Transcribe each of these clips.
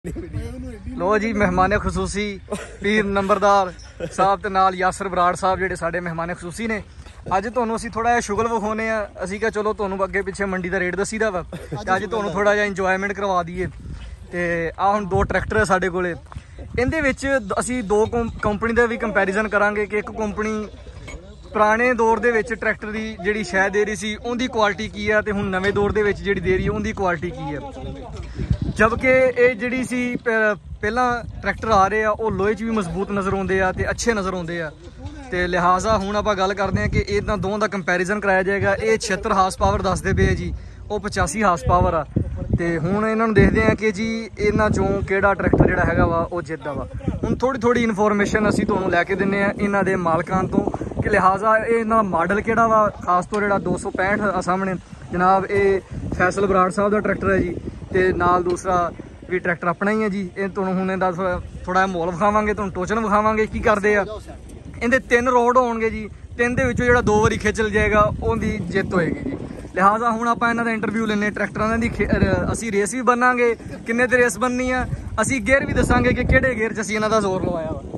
लो जी मेहमान खसूसी पीर नंबरदार साहब ते नाल यासर बराड़ साहब जेडे साडे मेहमान खसूसी ने। अज तुहानूं असीं थोड़ा जिहा शुगल विखाउने आ। असीं क्या चलो तुहानूं अगे पिछे मंडी का रेट दसी दा वा ते अज तुहानूं थोड़ा जिहा इंजॉयमेंट करवा दईए। ते आ हुण दो ट्रैक्टर है साडे कोले। इहदे विच असीं दो कंपनी दा भी कंपैरिजन करांगे कि एक कंपनी पुराने दौर दे विच ट्रैक्टर की जिहड़ी शै दे रही सी उहदी क्वालिटी की है ते हुण नवें दौर दे विच जिहड़ी दे रही है उहदी क्वालिटी की है। जबकि ये जिहड़ी सी पहला ट्रैक्टर आ रहे हैं वो लोहे च भी मजबूत नज़र आउंदे आ ते अच्छे नज़र आउंदे आ। ते लिहाजा हुण आपां गल करदे हां कि इन्हां दोवां दा कंपैरिजन कराया जाएगा। ये 76 हार्स पावर दसदे पे जी, वो 85 हार्स पावर आ। ते हुण इन्हां नूं देखदे हां कि जी इन्हां चों किहड़ा ट्रैक्टर जिहड़ा हैगा वा वो जितदा वा। हुण थोड़ी थोड़ी इनफॉर्मेशन असीं तुहानूं लैके दिन्ने आ इन्हां दे मालकां तो कि लिहाजा इन्हां मॉडल किहड़ा वा। खास तौर जिहड़ा 265 सामने जनाब ये फैसल बराड़ साहब दा ट्रैक्टर है जी ते नाल दूसरा भी ट्रैक्टर अपना ही है जी। ये तुहानूं हुण इहदा थोड़ा मोल विखावांगे, तुहानूं टोचन विखावांगे की करदे आ। इहदे 3 रोड होणगे जी, 3 दे विचों जिहड़ा 2 वारी खिच जाएगा उहदी जित होएगी जी। लिहाजा हुण आपां इन्हां दा इंटरव्यू लैने ट्रैक्टरां दी। असीं रेस भी बन्नांगे, किन्ने ते रेस बननी आ। असीं गेयर भी दसांगे कि किहड़े गेयर च असीं इन्हां दा जोर लवाया वा।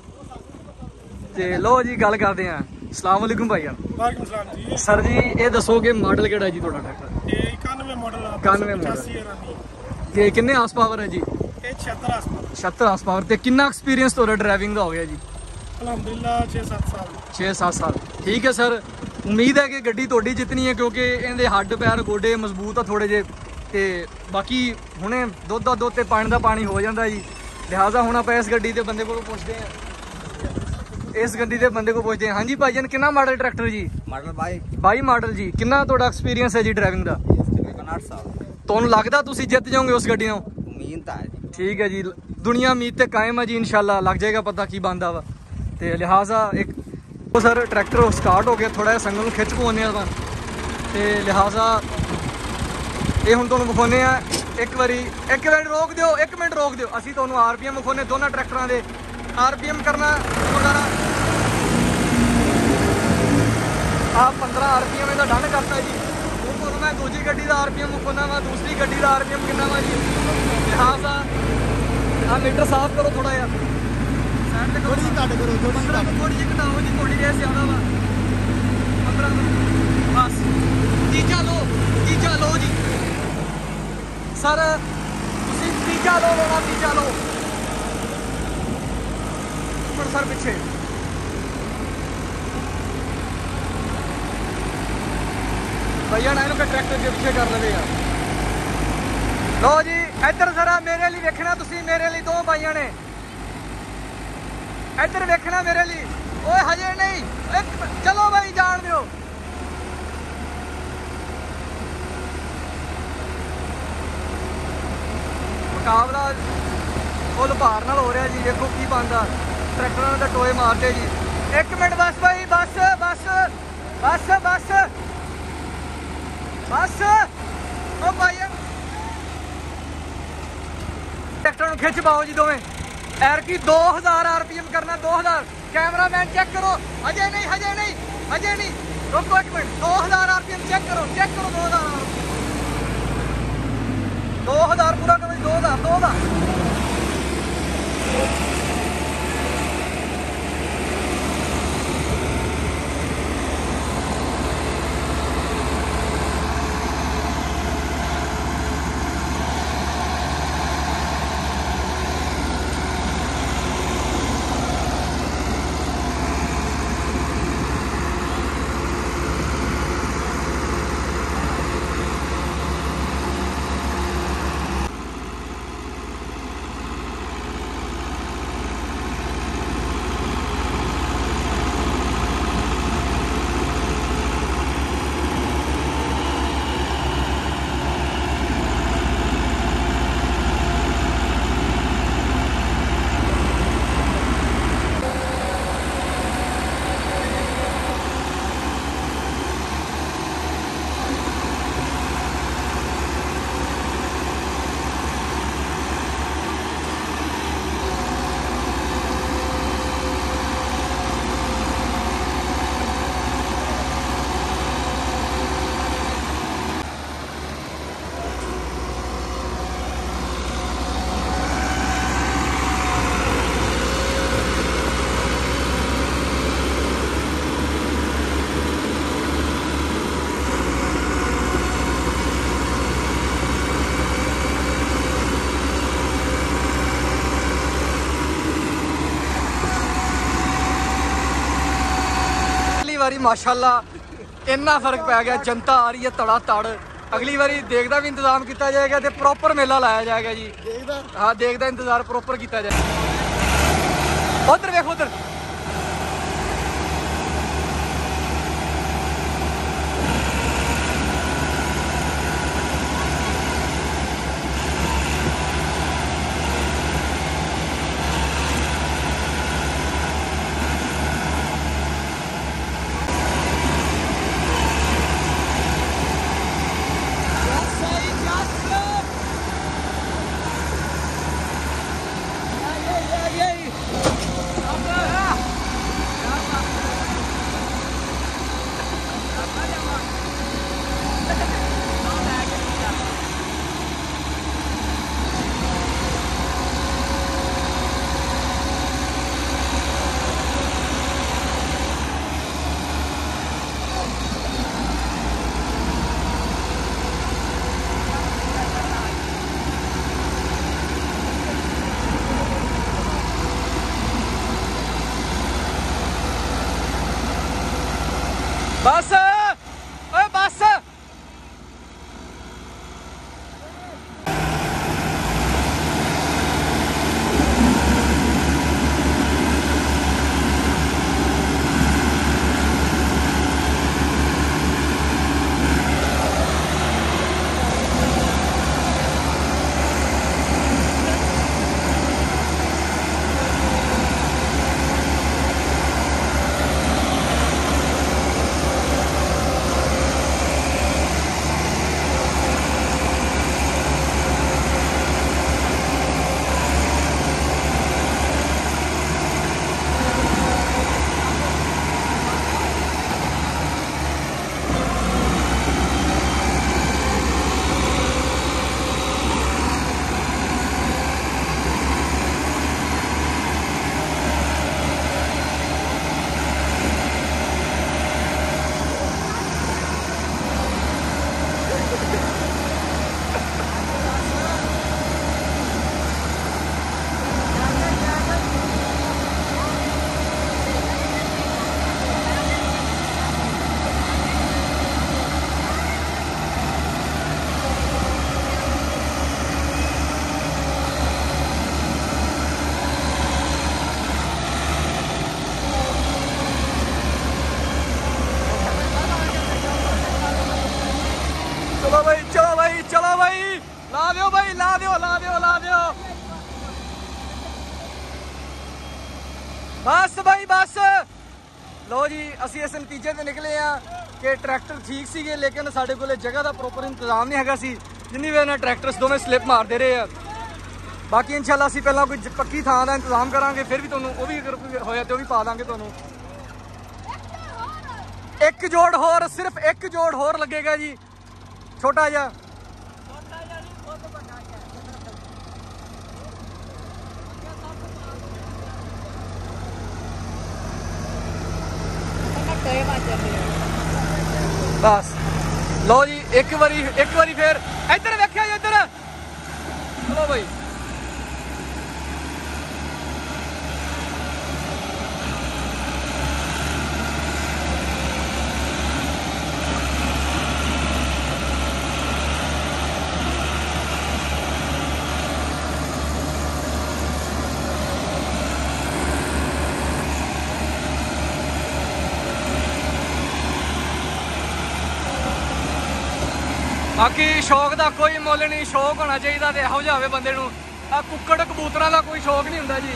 ते लो जी गल करदे हां। अस्सलाम वालेकुम भाईजान। वालेकुम सलाम जी। सर जी ये दसो कि मॉडल किहड़ा जी तुहाडा ट्रैक्टर? ये 91 मॉडल है। 91 मॉडल ते किन्ने हार्स पावर है जी? ये 76 हार्स पावर। 76 horse power. ते किन्ना एक्सपीरियंस तुहाडा ड्राइविंग दा हो गया जी? अल्हम्दुलिल्लाह 6-7 साल। 6-7 साल। ठीक है सर, उम्मीद है कि गड्डी तुहाडी जितनी है क्योंकि इहदे हड्ड पैर गोडे मजबूत आ थोड़े जे। ते बाकी हुणे दुध दा दुध ते पानी दा पानी हो जांदा जी। लिहाजा हुण आपां इस गड्डी दे बंदे कोलों पुछदे हैं, इस गड्डी दे बंदे को पुछदे हैं। हाँ जी भाईजान किन्ना मॉडल ट्रैक्टर जी? मॉडल 22 मॉडल जी। किन्ना तुहाडा एक्सपीरियंस है जी ड्राइविंग दा? 8 साल। तुहानूं लगदा तुसीं जित जाओगे उस गड्डी नाल? उम्मीद तो है जी। ठीक है जी, दुनिया उम्मीद ते कायम है जी। इंशाल्लाह लग जाएगा पता की बनदा वा। ते लिहाजा एक तो सर ट्रैक्टर स्टार्ट हो गया, थोड़ा जिहा संगल नूं खिच पवाउने आं ते लिहाजा ये हुण तुहानूं विखाउने आ। एक बारी एक मिनट रोक दिओ, एक मिनट रोक दिओ। असीं तुहानूं RPM विखाउने दोनों ट्रैक्टरां दे। RPM करना वगैरह आप 15 RPM इहदा डन करता जी। हुण तुहानूं मैं दूजी गड्डी दा RPM विखाउणा वा, दूसरी गड्डी दा RPM किन्ना वा जी। लिहाजा आ मीटर साफ करो थोड़ा जिहा, साइड ते थोड़ी घट करो, थोड़ी जी घटाओ जी, थोड़ी रेस ज़्यादा वा 15 बस। तीजा लो जी सर, तुसीं तीजा लो लोना, तीजा लो पर सर पिछे भैया ना इन्हों ट्रैक्टर के पीछे कर ले यार। लो जी इधर जरा मेरे लिए देखना, तुसीं मेरे लिए दो भाइयों ने इधर देखना मेरे लिए। ओए हजे नहीं, चलो भाई जान दो। मुकाबला फुल भार नाल हो रहा जी। देखो की बनदा, ट्रैक्टरां ने टोए मारते जी। एक मिनट बस भाई, बस बस बस बस बस ओ भाई ट्रैक्टर नूं खिच पाओ जी दोवें। एर की 2000 RPM करना, 2000। कैमरा मैन चेक करो, हजे नहीं हजे नहीं हजे नहीं, रुको एक मिनट। 2000 RPM चेक करो, चेक करो 2000 पूरा करो जी। 2000 ਵਾਰੀ ਮਾਸ਼ਾਅੱਲਾ ਇੰਨਾ ਫਰਕ ਪੈ ਗਿਆ, ਜਨਤਾ ਆ ਰਹੀ ਹੈ ਤੜਾ ਤੜ। ਅਗਲੀ ਵਾਰੀ ਦੇਖਦਾ ਵੀ ਇੰਤਜ਼ਾਮ ਕੀਤਾ ਜਾਏਗਾ ਤੇ ਪ੍ਰੋਪਰ ਮੇਲਾ ਲਾਇਆ ਜਾਏਗਾ ਜੀ। ਦੇਖਦਾ ਹਾਂ, ਦੇਖਦਾ ਇੰਤਜ਼ਾਰ ਪ੍ਰੋਪਰ ਕੀਤਾ ਜਾਏਗਾ। ਉਧਰ ਵੇਖੋ ਉਧਰ बस ओए बस। चलो भाई ला दो भाई, ला दो ला दो ला दो। बस भाई बस। लो जी असी इस नतीजे ते निकले हैं कि ट्रैक्टर ठीक सीगे, लेकिन साडे कोले जगह का प्रॉपर इंतजाम नहीं हैगा सी, जिन्नी वजह नाल ट्रैक्टर्स दोवें स्लिप मारते रहे हैं। बाकी इंशाल्लाह असी पहला कोई पक्की थां दा इंतजाम करांगे, फिर भी तुहानूं वो भी अगर कोई होया तो वो भी पा दांगे तुहानूं। एक जोड़ होर, सिर्फ एक जोड़ होर लगेगा जी, छोटा जा। बस लो जी एक बारी फिर इधर वेख्या जी, इधर चलो भाई। बाकी शौक का कोई मुल नहीं, शौक होना चाहिए तो यहो जिहा होवे बंदे नूं। आ कुक्कड़ कबूतरां का कोई शौक नहीं हुंदा जी।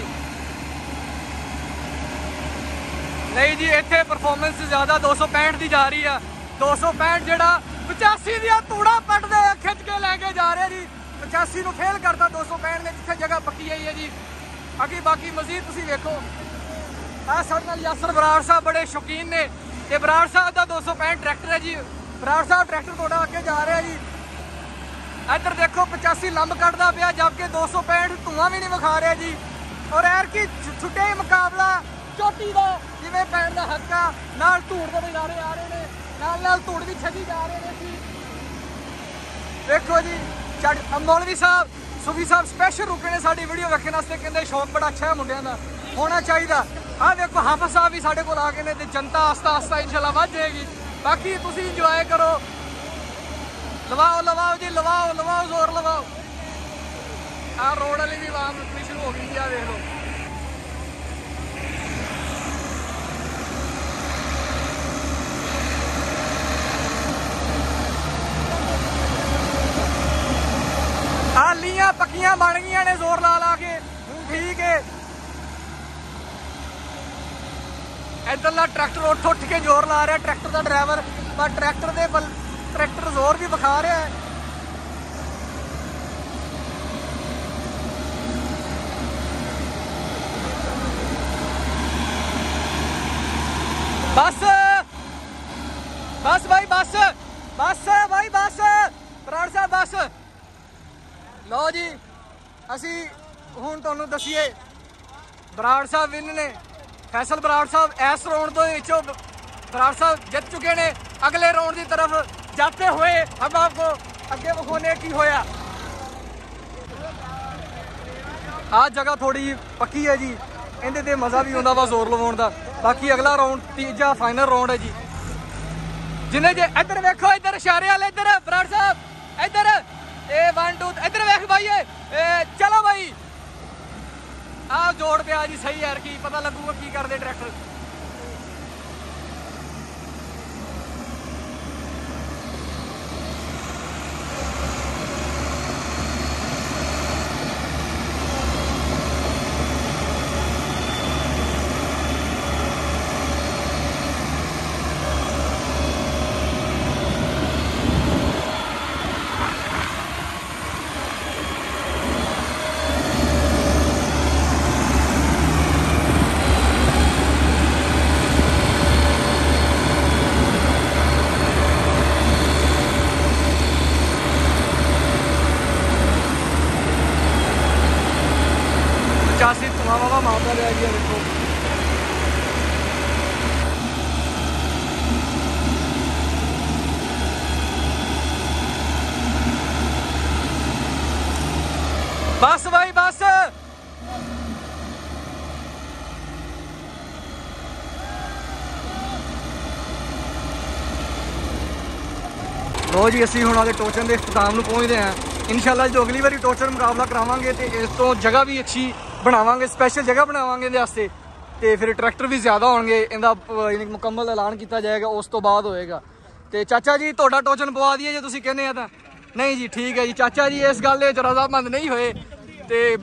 नहीं जी इत्थे परफॉर्मेंस ज़्यादा 265 की जा रही है। 265 जिहड़ा 85 दियां तूड़ा पटदे खिच के लैके जा रहे जी। 85 नूं फेल करता 265 ने, जिथे जगह पक्की आई है जी। अगे बाकी मजीद तुसीं वेखो, आ साडे नाल यासर बराड़ साहब बड़े शौकीन ने, ते बराड़ साहब का 265 ट्रैक्टर है जी। बराड़ साहब ट्रैक्टर थोड़ा अगे जा रहा है जी। इधर देखो 85 लंब कटदा पिया, जबकि 265 धुआं भी नहीं विखा रहा जी। और एर की छुट्टे ही मुकाबला चोटी का जिवें पैण दा हक आ, नाल धूड़ के नज़ारे आ रहे हैं, नाल धूड़ भी छड्डी जा रहे हैं जी। देखो जी मौलवी साहब सूफी साहब स्पैशल रुके ने साडी वीडियो वेखण वास्ते, कहंदे शौक बड़ा अच्छा है मुंडियां दा, होना चाहिए। ਆ ਦੇਖੋ ਹਾਫਿਜ਼ ਸਾਹਿਬ ਵੀ ਸਾਡੇ ਕੋਲ ਆ ਗਏ ਨੇ ਤੇ ਜਨਤਾ ਆਸਤਾ ਆਸਤਾ ਇਨਸ਼ਾਅੱਲਾ ਵੱਧ ਜਾਏਗੀ। ਬਾਕੀ ਤੁਸੀਂ ਇੰਜੋਏ ਕਰੋ। ਲਵਾਓ ਲਵਾਓ ਜੀ, ਲਵਾਓ ਲਵਾਓ, ਜ਼ੋਰ ਲਵਾਓ। ਆ ਰੋਡ ਵਾਲੀ ਵੀ ਆਵਾਮ ਰੁਕਣੀ ਸ਼ੁਰੂ ਹੋ ਗਈ ਆ, ਦੇਖ ਲਓ। ਆਲੀਆਂ ਪੱਕੀਆਂ ਬਣ ਗਈਆਂ ਨੇ ਜ਼ੋਰ ਲਾ ਲਾ ਕੇ। ਠੀਕ ਹੈ, ਇਧਰਲਾ ਟਰੈਕਟਰ ਉੱਠ ਉੱਠ ਕੇ ਜ਼ੋਰ ਲਾ ਰਿਹਾ, ਟਰੈਕਟਰ ਦਾ ਡਰਾਈਵਰ। ਪਰ ਟਰੈਕਟਰ ਜ਼ੋਰ ਵੀ ਵਿਖਾ ਰਿਹਾ ਹੈ। बस बस भाई बस बस भाई बस बराड़ साहब बस। लो जी असी हुण तुहानूं दसीए बराड़ साहब विन ने। फैसल बराड़ साहब इस राउंड तो विचों बराड़ साहब जित चुके ने। अगले राउंड की तरफ जाते हुए हम आपको अगे विखाने की होया। आ जगह थोड़ी पक्की है जी, इहदे ते मज़ा भी आउंदा वा जोर लवाउण दा। बाकी अगला राउंड तीजा फाइनल राउंड है जी। जिन्हें जे इधर वेखो, इधर इशारे वाले, इधर बराड़ साहब, इधर ए 1 2 इधर वेख भाई, चलो भाई। आ जोड़ पिया जी सही यार, की पता लगूगा की करते ट्रैक्टर। चासी धुआं मारता रहा जी। देखो बस भाई बस। लो जी असी हुण आगे टोचन के इख्तिताम नूं पहुंचते हैं। इंशाअल्लाह जो अगली बारी टोचन मुकाबला करावांगे तो इस तो जगह भी अच्छी बनावांगे, स्पैशल जगह बनावांगे इहदे वास्ते। तो फिर ट्रैक्टर भी ज़्यादा होणगे। इहदा यानी मुकम्मल ऐलान किया जाएगा, उस तो बाद होएगा। तो चाचा जी तुहाडा टोचन पवा दिए जो तुसीं कहने आ तां नहीं जी? ठीक है जी, चाचा जी इस गल दे रज़ामंद नहीं होए। तो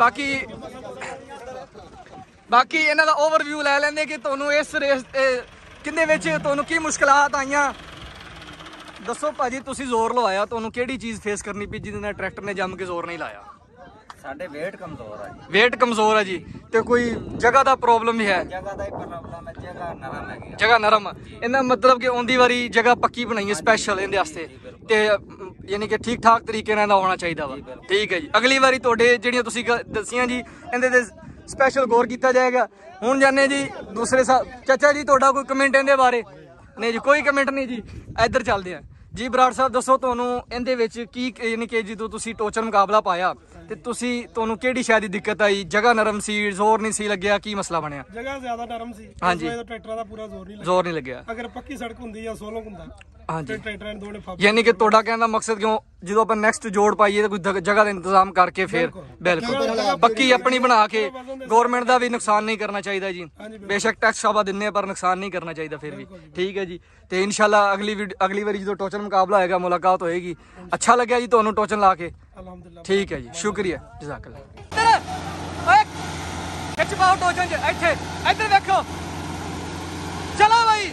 बाकी इन्हां दा ओवरव्यू लै लैंदे कि तुहानूं इस रेस किंदे विच तुहानूं की मुश्किलात आईयां। दसो भाजी, तुसीं जोर लवाया, तुहानूं किहड़ी चीज़ फेस करनी पई जिहदे नाल ट्रैक्टर ने जम के जोर नहीं लाया? साडे वेट कमजोर है जी। वेट कमजोर है जी। तो कोई जगह का प्रॉब्लम भी है? जगह का ही प्रॉब्लम है, जगह नरम है। जगह नरम इन्ना मतलब कि आउंदी वारी जगह पक्की बनाई है स्पैशल इहदे वास्ते। ते यानी कि ठीक ठाक तरीके नाल होना चाहिए वा। ठीक है जी, अगली बारी तुहाडे जिहड़ियां तुसीं दसियां जी इहदे ते स्पैशल गौर किया जाएगा। हुण जाने जी दूसरे साहब। चाचा जी तुहाडा कोई कमेंट इहदे बारे? नहीं जी, कोई कमेंट नहीं जी। इधर चलदे हैं जी। बराड़ साहब दसो तुहानूं इहदे विच की यानी कि जदों तुसीं टोचन मुकाबला पाया ते तुहानूं किहड़ी शायद दिक्कत आई? जगह नरम सी, जोर नहीं सी लग्या, की मसला बनया? जगह ज्यादा नरम सी। हाँ जी, ट्रैक्टर दा पूरा जोर नहीं लग्या। अगर पक्की सड़क हुंदी या सोलो हुंदा हाँ जी, ट्रैक्टर ने दोने फस। यानी कि तुहाडा कहने दा मकसद क्यों जो अपन नैक्सट जोड़ पाइए तो कोई जगह का इंतजाम करके फिर बिल्कुल पक्की अपनी बना के गौरमेंट का भी नुकसान नहीं करना चाहिए जी। बेशक टैक्स शाबा दिन्ने पर नुकसान नहीं करना चाहिए फिर भी। ठीक है जी। तो इंशाल्लाह अगली बारी जो टोचन मुकाबला होएगा मुलाकात होएगी। अच्छा लग्या जी तुहानूं टोचन ला के? ठीक है जी, शुक्रिया, जज़ाकल्लाह। खिच पाओ टोचन इत्थे, इधर देखो, चलो भाई।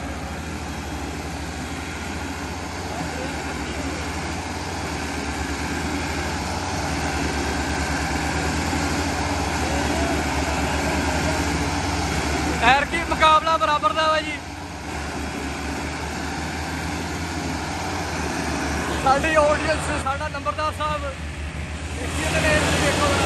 खैर की मुकाबला बराबर दा वा जी। साडी ऑडियंस, साडा नंबरदार साहब देखो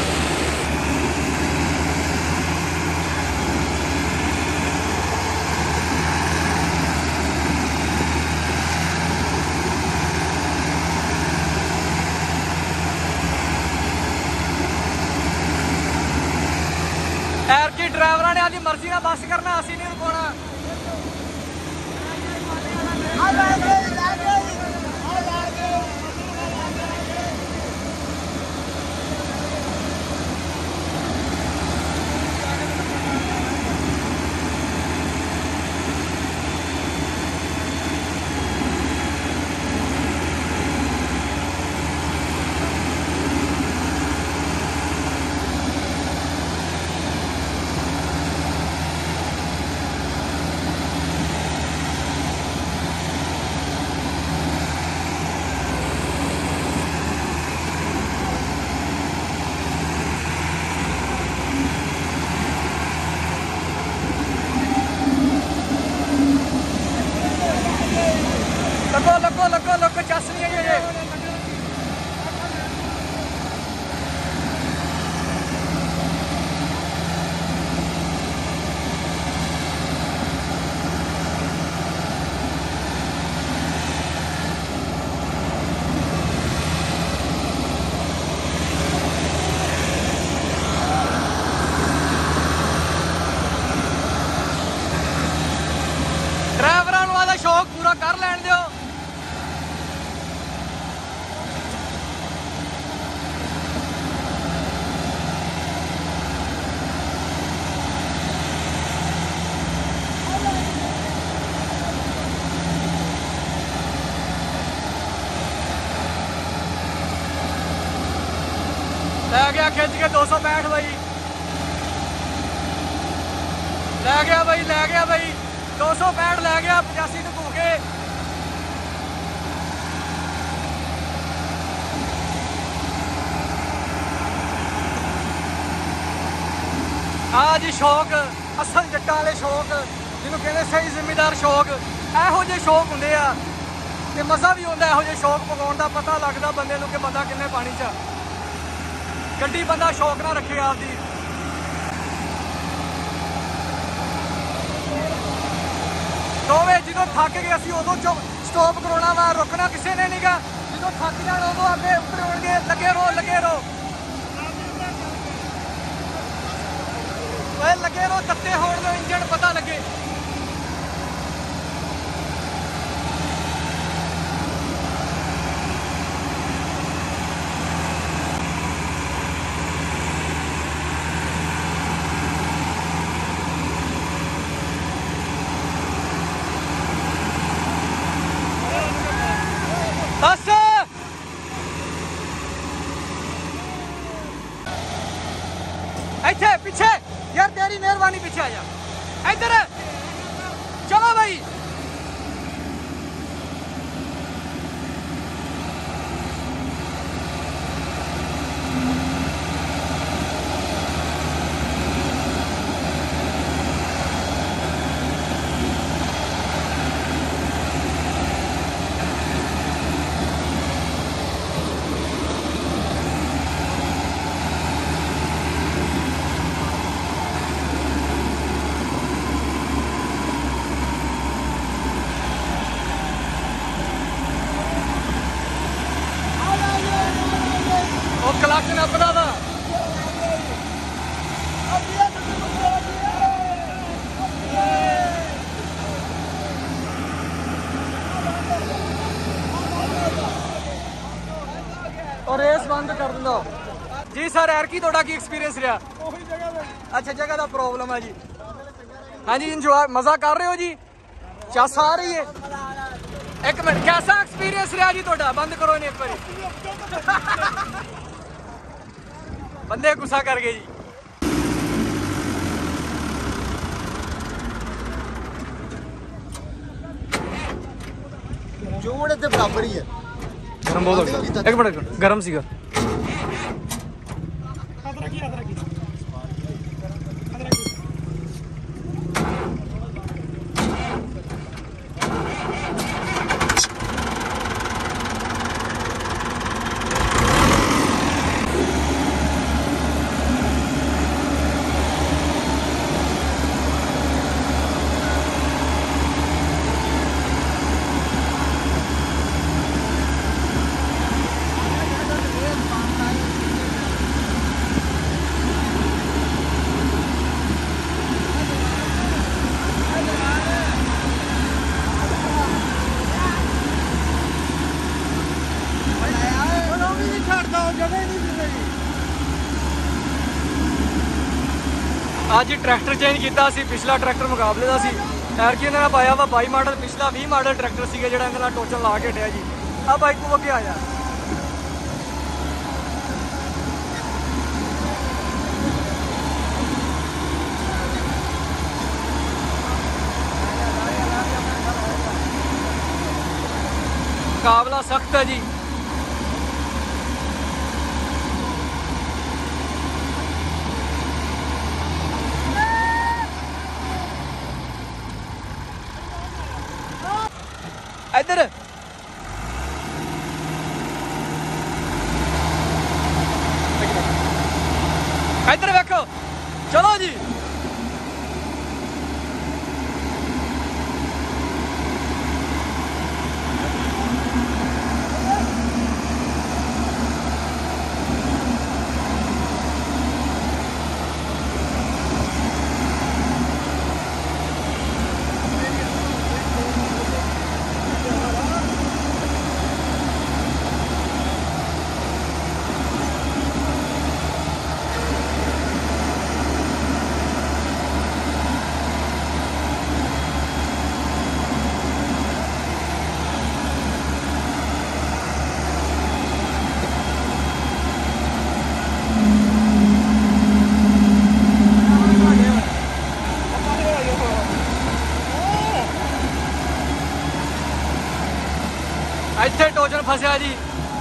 की ड्राइवरां ने आदी मर्जी नाल बस करना, असीं नहीं रुकाउणा। लगो चस नहीं है ये। ड्राइवरां नूं आदा शौक पूरा कर लैण दिओ। लै गया खिंच के 265 भाई, लै गया भाई, लै गया भाई 265 लै गया 85 ਨੂੰ ਧੂ ਕੇ। ਆ ਜੀ ਸ਼ੌਕ, ਅਸਲ ਜੱਟਾਂ ਵਾਲੇ ਸ਼ੌਕ ਜਿਹਨੂੰ ਕਹਿੰਦੇ ਸਹੀ ਜ਼ਿੰਮੇਦਾਰ ਸ਼ੌਕ, ਇਹੋ ਜਿਹੇ ਸ਼ੌਕ ਹੁੰਦੇ ਆ ਤੇ ਮਜ਼ਾ ਵੀ ਆਉਂਦਾ ਇਹੋ ਜਿਹੇ ਸ਼ੌਕ ਪਕਾਉਣ ਦਾ। ਪਤਾ ਲੱਗਦਾ ਬੰਦੇ ਨੂੰ ਕਿ ਬੰਦਾ ਕਿੰਨੇ ਪਾਣੀ 'ਚ। ਗੱਡੀ ਬੰਦਾ ਸ਼ੌਕ ਨਾਲ ਰੱਖੇ ਆਪਦੀ। ਦੋਵੇਂ ਜਦੋਂ ਥੱਕ ਗਏ ਅਸੀਂ ਉਦੋਂ ਸਟਾਪ ਕਰਾਉਣਾ ਵਾ, ਰੁਕਣਾ ਕਿਸੇ ਨੇ ਨਹੀਂਗਾ। ਜਦੋਂ ਥੱਕ ਜਾਣ ਉਦੋਂ ਅੱਗੇ ਉਤਰਉਣਗੇ। ਲੱਗੇ ਰਹੋ, ਲੱਗੇ ਰਹੋ ਓਏ, ਲੱਗੇ ਰਹੋ। ਤੱਤੇ ਹੋਣ ਨੂੰ ਇੰਜਣ ਪਤਾ ਲੱਗੇ। बस इथे पीछे यार, तेरी मेहरबानी पीछे आ जा। इधर चलो भाई। क्लच नपदा वा। और रेस बंद कर दो जी। सर एरकी थोड़ा की एक्सपीरियंस रहा? अच्छा, जगह का प्रॉब्लम है जी। हाँ जी, इंजॉय मजा कर रहे हो जी? चस आ रही है? एक मिनट, कैसा एक्सपीरियंस रहा जी थोड़ा? बंद करो नहीं एक बार। बंदे गुस्सा कर गए जी। जोड़ इतने बराबर ही है। गरम बहुत हो गया। एक मिनट, गरम सीगा। ਅੱਜ ਟਰੈਕਟਰ ਚੇਂਜ ਕੀਤਾ ਸੀ। ਪਿਛਲਾ ਟਰੈਕਟਰ ਮੁਕਾਬਲੇ ਦਾ ਸੀ, ਐਰਕੀ ਇਹਨਾਂ ਨੇ ਪਾਇਆ ਵਾ 22 ਮਾਡਲ, ਪਿਛਲਾ 20 ਮਾਡਲ ਟਰੈਕਟਰ ਸੀਗਾ ਜਿਹੜਾ ਇਹਨਾਂ ਨਾਲ ਟੋਚਨ ਲਾ ਕੇ ਹਟਿਆ ਜੀ। ਆ ਬਾਈਕ ਨੂੰ ਅੱਗੇ ਆ ਜਾ। ਮੁਕਾਬਲਾ ਸਖਤ ਹੈ ਜੀ। ਇੱਧਰ ਇੱਧਰ ਵੇਖੋ, ਚਲੋ ਜੀ। ਇੱਥੇ ਟੋਚਨ ਫਸਿਆ ਜੀ।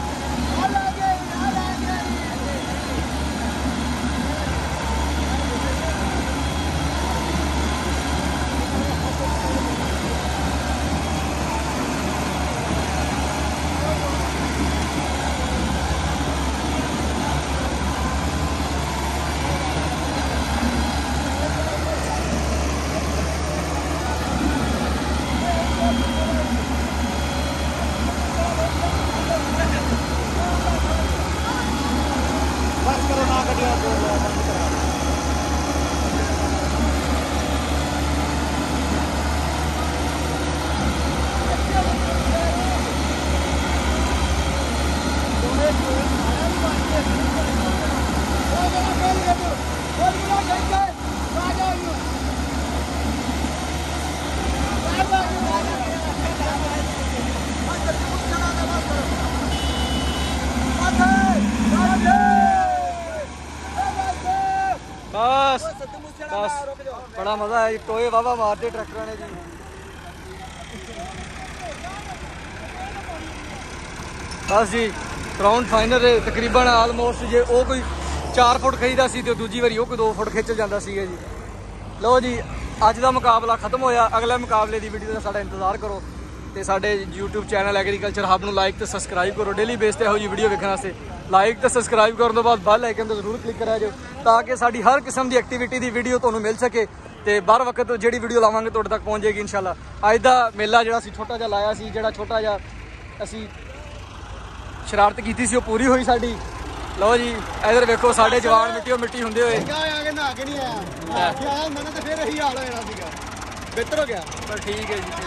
बस बस बड़ा मजा है। टोए वावा मारते ट्रैक्टर ने जी। बस जी राउंड फाइनल तकरीबन आलमोस्ट जे वो कोई 4 फुट खींचता सी तो दूजी बारी कोई 2 फुट खिंच जाता सी जी। लो जी अज का मुकाबला खत्म होया। अगले मुकाबले की वीडियो का साडा इंतजार करो तो साडे यूट्यूब चैनल एग्रीकल्चर हब नूं लाइक तो सबसक्राइब करो। डेली बेस ते इहो जी वीडियो वेखण वास्ते लाइक तो सबसक्राइब करने तो बाद बैल आइकन तो जरूर क्लिक करा जाओ ताकि साडी हर किस्म की एक्टिविटी की वीडियो तुहानूं मिल सके तो बर वक्त जिहड़ी वीडियो लावांगे तुहाडे तक पहुँच जाएगी इंशाल्लाह। अज दा मेला जिहड़ा सी छोटा जिहा लाया सी, जिहड़ा छोटा जिहा असीं शरारत की सी पूरी हुई साडी। लो जी इधर वेखो साडे जवान मिट्टी मिट्टी हुंदे होए नहा के नहीं आया, फिर यही हाल होना सीगा, बेहतर हो गया। पर ठीक है जी।